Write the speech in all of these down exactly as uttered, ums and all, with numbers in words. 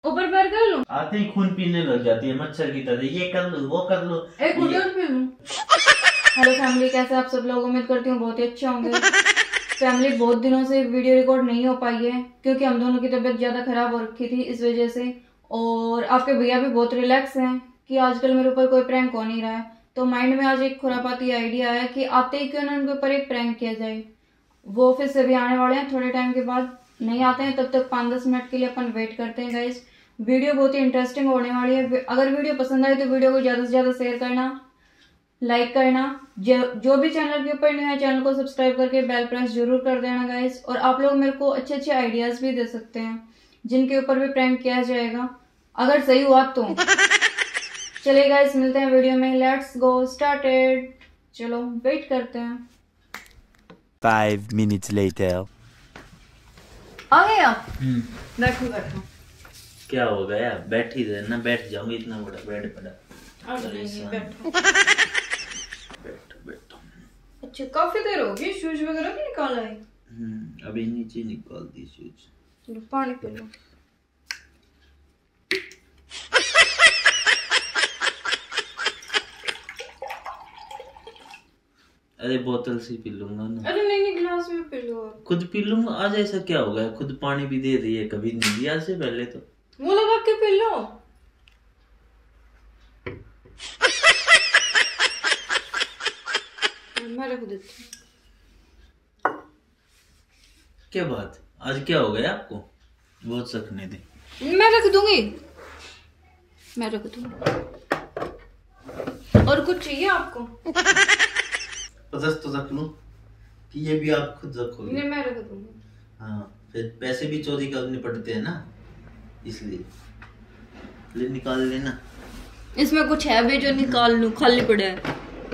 ऊपर पैर कर लूं? आते ही खून पीने लग जाती है मच्छर की तरह, ये कर लो वो कर लो। एक घुटन पी लूं? हेलो फैमिली, कैसे आप सब लोग? उम्मीद करती हूँ बहुत ही अच्छे होंगे। फैमिली, बहुत दिनों से वीडियो रिकॉर्ड नहीं हो पाई है क्योंकि हम दोनों की तबीयत ज्यादा खराब हो रखी थी इस वजह से, और आपके भैया भी बहुत रिलैक्स हैं कि आजकल मेरे ऊपर कोई प्रैंक हो नहीं रहा है। तो माइंड में आज एक खुरापाती आइडिया आया कि आते ही क्यों ना उनके ऊपर एक प्रैंक किया जाए। वो ऑफिस से भी आने वाले हैं थोड़े टाइम के बाद, नहीं आते हैं तब तक पाँच दस मिनट के लिए अपन वेट करते हैं गाइस। वीडियो बहुत ही इंटरेस्टिंग होने वाली है। अगर वीडियो पसंद आए तो वीडियो को ज्यादा से ज्यादा शेयर करना, लाइक करना, जो जो भी चैनल के ऊपर न्यू है चैनल को सब्सक्राइब करके बेल प्रेस जरूर कर देना गाइस। और आप लोग मेरे को अच्छे अच्छे आइडियाज भी दे सकते हैं जिनके ऊपर भी प्रैंक किया जाएगा अगर सही हुआ तो। चलिए गाइस, मिलते हैं वीडियो में। Let's go started. चलो वेट करते हैं। Five minutes later. आ गए आप? बैठो बैठो। क्या हो गया? बैठी रहना, बैठ जाऊंगी, इतना बड़ा बेड पड़ा। बैठो बैठो बैठो। अच्छा, काफी देर हो गई, शूज वगैरह भी निकाला है? हम्म अभी नीचे निकाल दी शूज। पानी पी लो। अरे बोतल से पी लूंगा ना। अरे नहीं नहीं, गिलास में पी लो। खुद पी लूंगा। आज ऐसा क्या हो गया? खुद पानी भी दे रही है, कभी नहीं दिया से पहले तो। मुंह लगा के पी लो। मैं रख देती हूँ। क्या बात, आज क्या हो गया आपको? बहुत सकने दे। मैं रख दूंगी, मैं रख दूंगी। और कुछ चाहिए आपको? पचास तो रख लूं कि ये भी आप खुद रखोगे? नहीं, मैं रख दूंगी। हाँ, फिर पैसे भी चोरी करने पड़ते हैं ना, इसलिए ले निकाल लेना। इसमें कुछ है भी जो निकाल लूं? खाली पड़े है।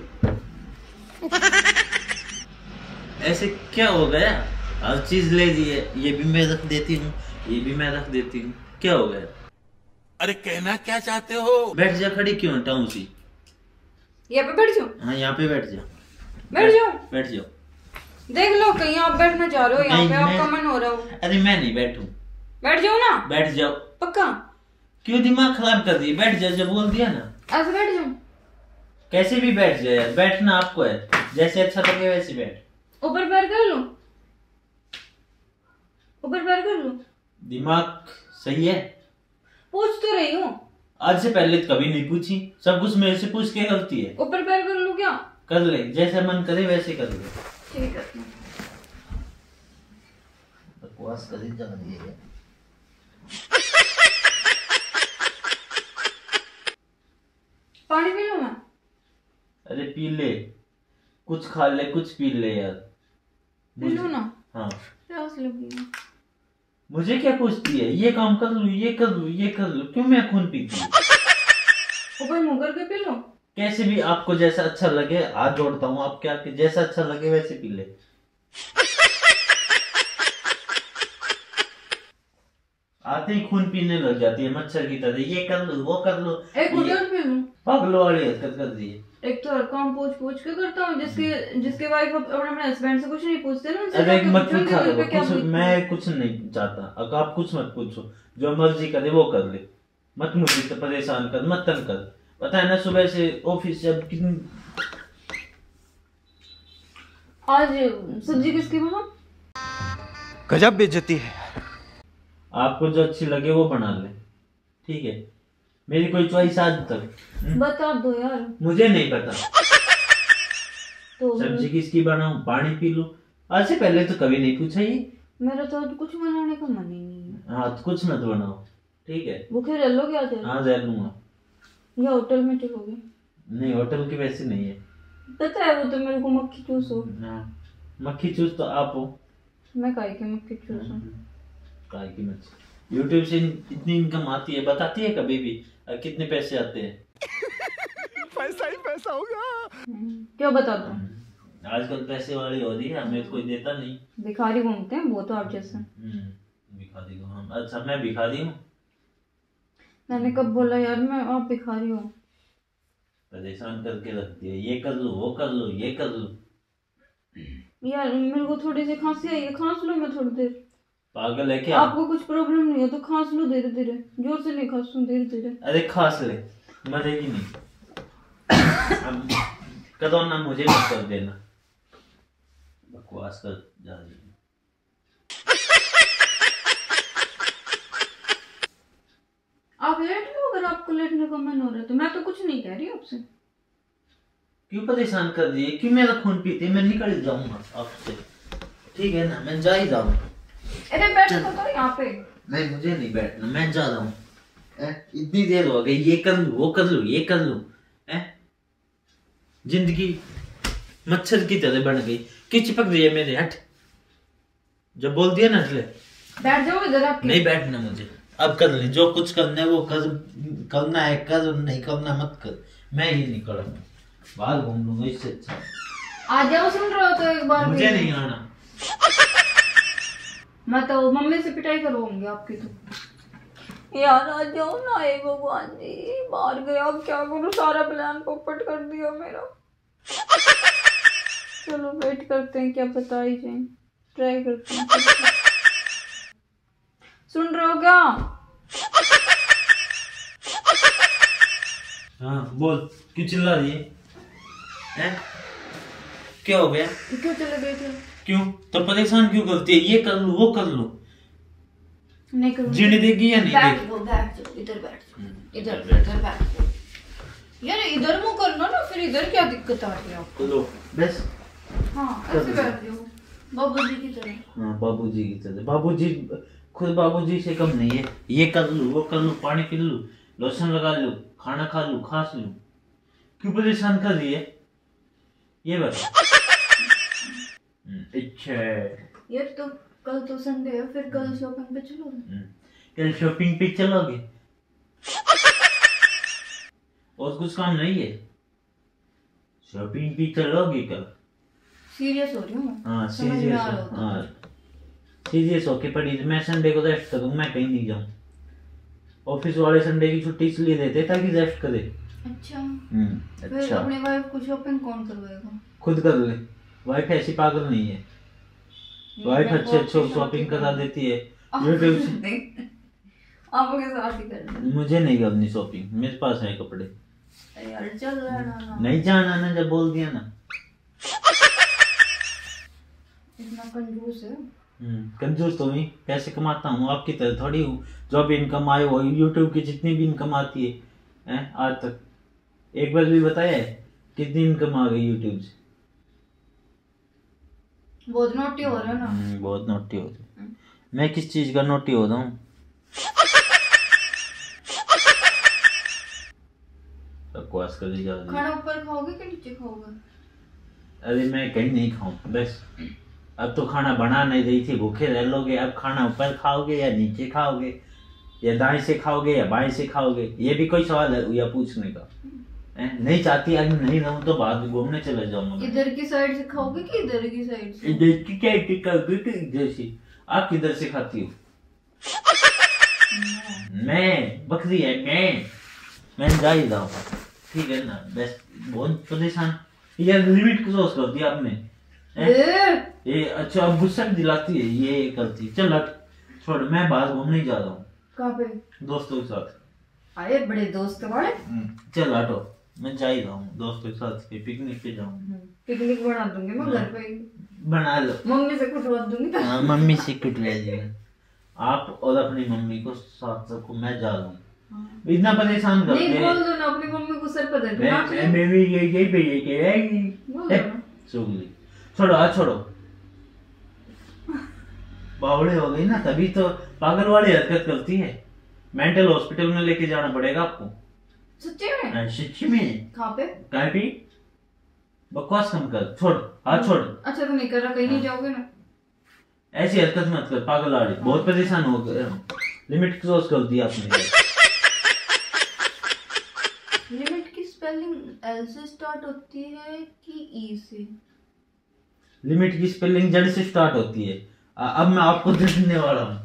ऐसे क्या हो गया? हर चीज ले ली है, ये भी मैं रख देती हूँ, ये भी मैं रख देती हूँ, क्या हो गया? अरे कहना क्या चाहते हो? बैठ जा, खड़ी क्यों हटाऊं सी? यहाँ पे बैठ जाओ। हाँ, यहाँ पे बैठ जा। बैठ जाओ, बैठ जाओ। देख लो कहीं आप बैठना चाह रहे हो यहाँ पे, नहीं, आपका मैं- मन हो रहा हो। अरे मैं नहीं बैठूं। बैठ जाओ ना। बैठ जाओ। पक्का? क्यों दिमाग खराब कर दिया? बैठ जा, जब बोल दिया ना। ऐसे बैठ जाओ। कैसे भी बैठ जाए यार, बैठना आपको है, जैसे अच्छा लगे वैसे बैठ। ऊपर पैर कर लो, ऊपर पैर कर लो। दिमाग सही है? पूछ तो रही हूँ। आज से पहले तो कभी नहीं पूछी, सब कुछ मेरे से पूछ के करती है। ऊपर पैर कर लो क्या? कर ले, जैसे मन करे वैसे कर ले। ठीक है। बकवास कर ही जा रही है। पानी पी लो मैं? अरे पी ले, कुछ खा ले, कुछ पी ले यार। पी लो ना। हाँ, प्यास लगी है। मुझे क्या पूछती है? ये काम कर लूं, ये कर लूं, ये कर लूं, क्यों मैं खून पीती हूँ? ऊपर मुंह करके पी लो। कैसे भी, आपको जैसा अच्छा लगे, हाथ जोड़ता हूँ आपके आके, जैसा अच्छा लगे वैसे पी ले। आते ही खून पीने लग जाती है मच्छर की तरह, ये कर लो वो कर लो। एक घुटन पी लो। पागलों वाली हरकत कर दी है। एक तो हर काम पूछ पूछ के करता हूँ, जिसके जिसके वाइफ अपने अपने हस्बैंड से कुछ नहीं पूछते ना, उनसे अरे जाके मत पूछो कि पूछा दिल पे करो, क्या कुछ बीतती है। मैं कुछ नहीं चाहता। अब आप कुछ मत पूछो, जो मर्जी करे वो कर ले, मत मुझे तो परेशान कर, मत तंग कर। पता है ना, सुबह से ऑफिस से अब कितनी। आज सब्जी किसकी बना? गजब बेइज्जती है। आपको जो अच्छी लगे वो बना ले, ठीक है? मेरी कोई चॉइस आज तक बता दो यार। मुझे नहीं पता। तो सब्जी किसकी बनाऊं, पानी पी लूं, आज से पहले तो कभी नहीं पूछा ये। मेरा तो आज कुछ बनाने का मन ही नहीं है। हाँ तो कुछ मत बनाओ, ठीक है? भूखे रह लोगे आज? हाँ रह लूंगा। या होटल में चलोगे? नहीं, होटल की वैसे नहीं है। पता है, वो तो मेरे को मक्खी चूस हो। हाँ, मक्खी चूस तो आप हो। मैं काहे की मक्खी चूस हूँ? काय की मच्छी। यूट्यूब से इतनी इनकम आती है, बताती है कभी भी कितने पैसे आते हैं? पैसा ही पैसा होगा। क्यों बता दो? आजकल पैसे वाली हो रही है, हमें तो कोई देता नहीं। भिखारी घूमते हैं वो तो आप जैसे। भिखारी को हम, अच्छा मैं भिखारी हूँ? मैंने कब बोला यार मैं आप भिखारी हो? परेशान करके रख दिया, ये कर लो वो कर लो ये कर लो। यार मेरे को थोड़ी सी खांसी आई है, खांस लो मैं थोड़ी देर। पागल है क्या? आपको कुछ प्रॉब्लम नहीं हो तो खांस लो धीरे धीरे, जोर से नहीं खांसो, धीरे धीरे। अरे खास ले, मरेगी नहीं। अब कदो ना मुझे मत कर देना, बकवास कर जा रही है। आप लेट लो, अगर आपको लेटने का मन हो रहा है तो। मैं तो कुछ नहीं कह रही आपसे। क्यों परेशान कर रही है? क्यों मेरा खून पीती है? मैं निकल जाऊंगा आपसे, ठीक है ना? मैं जा ही जाऊँ। अरे बैठ तो तो यहाँ पे। नहीं मुझे नहीं बैठना, मैं जा रहा हूँ। इतनी देर हो गई, ये कर लूँ वो कर लूँ ये कर लूँ, जिंदगी मच्छर की तरह बन गई। क्यों चिपक रही है मेरे? हट, जब बोल दिया ना इसलिए बैठ जाओ इधर। आपके नहीं बैठना मुझे। अब कर ले जो कुछ करना है वो कर, करना है कर, नहीं करना मत कर। मैं ही नहीं करूँगा, बाहर घूम लूंगा इससे अच्छा। आ जाओ, सुन रहे हो तो एक बार। मुझे नहीं आना। मैं तो मम्मी से पिटाई करवाऊंगी आपकी तो। यार आ जाओ ना, ए भगवान जी, बाहर गया, अब क्या करूं? सारा प्लान पोपट कर दिया मेरा। चलो वेट करते हैं, क्या पता ही जाए, ट्राई करते हैं। सुन रहे हो क्या? हाँ बोल, क्यों चिल्ला रही है? हैं? क्या हो गया? क्यों चले गए थे? क्यों तो परेशान क्यों करती है? ये कर लूं वो कर लूं, नहीं करूँ। जीने देगी या नहीं बैठ देगी? जाओ, बैठ जाओ, इधर बैठ जाओ, इधर इधर बैठ जाओ। यार इधर मुंह करना ना, फिर इधर क्या दिक्कत आ रही है आपको? लो बस। हाँ ऐसे बैठ जाओ, बाबूजी की तरह। हाँ बाबूजी की तरह। बाबूजी खुद बाबूजी से कम नहीं है। ये कर लूं वो कर लूं, पानी पी लूं, लोशन लगा लूं, खाना खा लूं, खास लूं। क्यों परेशान कर रही है ये बता। अच्छा यार तो कल तो संडे है, फिर कल शॉपिंग पे चलो। कल शॉपिंग पे चलोगे? और कुछ काम नहीं है? शॉपिंग पे चलोगे कल? सीरियस हो रही हूँ। हाँ समझ में सीरियस आ रहा होता। हाँ सीरियस होके पड़ी। मैं संडे को रेस्ट करूँ, मैं कहीं नहीं जाऊँ। ऑफिस वाले संडे की छुट्टी इसलिए देते ताकि रेस्ट करे। अच्छा हम्म फिर अच्छा, अपनी वाइफ को शॉपिंग कौन करवाएगा? खुद कर ले। वाइफ ऐसी पागल नहीं है, वाइफ अच्छे अच्छे शॉपिंग करा देती है यूट्यूब से। आपके साथ ही करना। मुझे नहीं करनी शॉपिंग, मेरे पास है कपड़े। अरे यार चल रहा ना। नहीं जाना ना, जब बोल दिया ना। इतना कंजूस है। हम्म कंजूस तो नहीं, पैसे कमाता हूँ, आपकी तरह थोड़ी हूँ। जो भी इनकम आए वो यूट्यूब की जितनी भी इनकम आती है, हैं आज तक एक बार भी बताया है कितनी इनकम आ गई यूट्यूब से? बहुत नोटी हो रहा है ना। हम्म, बहुत नोटी हो रही। मैं किस चीज का नोटी हो रहा हूँ? बकवास कर जा रही है। खाना ऊपर खाओगे कि नीचे खाओगे? अरे मैं कहीं नहीं खाऊं बस। अब तो खाना बना नहीं रही थी, भूखे रह लोगे। अब खाना ऊपर खाओगे या नीचे खाओगे, या दाएं से खाओगे या बाएं से खाओगे? ये भी कोई सवाल है या पूछने का? है? नहीं चाहती अगर नहीं रहूं तो बाद में घूमने चले जाऊंगा। इधर की साइड से खाओगे कि इधर की साइड से? इधर की क्या खाओगे कि इधर से? आप किधर से खाती हो? मैं बकरी है मैं मैं जा ही रहा हूँ, ठीक है ना? बस बहुत परेशान। यार लिमिट क्रॉस कर दी आपने। ये अच्छा अब गुस्सा दिलाती है, ये करती। चल हट, छोड़, मैं बाहर घूमने जा रहा हूँ। कहाँ पे? दोस्तों के साथ। अरे बड़े दोस्त वाले। चल हटो, मैं जा ही रहा हूँ दोस्तों के साथ, पिकनिक पे जाऊँ। पिकनिक बना दूंगी मैं घर पे ही। बना लो, मम्मी से कुटवा दूंगी तो। हाँ मम्मी से कुटवा देंगे। आप और अपनी मम्मी को साथ रखो, मैं जा रहा हूँ। इतना परेशान करते नहीं बोल दो ना अपनी मम्मी को सर पर धर के नाच ले। मैं भी ये ये पे ये कहेगी बोल दो ना। चुगली। छोड़ो आ छोड़ो, बावड़े हो गई ना, तभी तो पागल वाली हरकत करती है। मेंटल हॉस्पिटल में लेके जाना पड़ेगा आपको। सच्ची में? हाँ, सच्ची में। कहाँ पे? कहीं भी बकवास कम कर, छोड़ हाथ छोड़। अच्छा तो नहीं कर रहा, कहीं नहीं जाओगे ना? ऐसी हरकत मत कर पागल वाली, बहुत परेशान हो गए। लिमिट क्रॉस कर दी आपने। लिमिट की स्पेलिंग एल से स्टार्ट होती है कि ई से? लिमिट की स्पेलिंग जड़ से स्टार्ट होती है। आ- अब मैं आपको देखने वाला हूँ।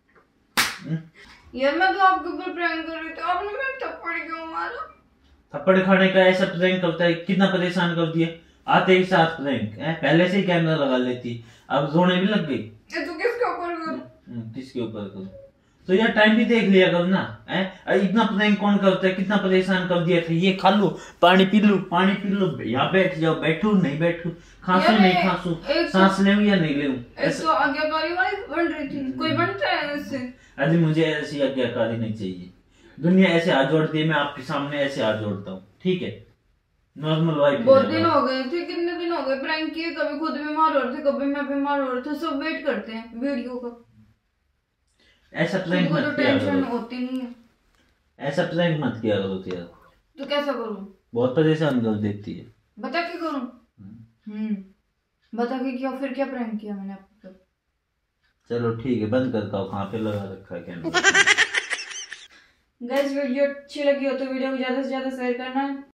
यार मैं तो आपके ऊपर प्रैंक कर रही थी, आपने मेरे थप्पड़ क्यों मारा? थप्पड़ खाने का ऐसा प्रैंक करता है, कितना परेशान कर दिया। आते ही साथ प्रैंक है, पहले से ही कैमरा लगा लेती, अब रोने भी लग गई। ये तू किसके ऊपर कर? किसके ऊपर करूं? तो यार टाइम भी देख लिया करो ना, हैं? इतना प्रैंक कौन करता है, कितना परेशान कर दिया था, ये खा लो, पानी पी लो, पानी पी लो, यहाँ बैठ जाओ, बैठू नहीं बैठू, खांसू यार, नहीं खांसू, सांस ले या नहीं ले। एक तो आज्ञाकारी वाइफ बन रही थी, कोई बनता है इससे? अरे मुझे ऐसी आज्ञाकारी नहीं चाहिए, दुनिया ऐसे हाथ जोड़ती है, मैं आपके सामने ऐसे हाथ जोड़ता हूँ, ठीक है? Normal wife. बहुत दिन हो गए थे, कितने दिन हो गए प्रैंक किए, कभी खुद बीमार हो रहे थे, कभी मैं बीमार हो रहे थे, सब वेट करते हैं वीडियो का। ऐसा प्रैंक मत तो किया टेंशन करो, होती नहीं है। ऐसा प्रैंक मत किया करो यार। तो कैसा करूं? बहुत परेशान कर देती है। बता के करूं? हम्म बता के क्या, फिर क्या प्रैंक किया मैंने आपको? चलो ठीक है, बंद करता हूँ, कहाँ पे लगा रखा है कैमरा। गाइस वीडियो अच्छी लगी हो तो वीडियो को ज्यादा से ज्यादा शेयर करना।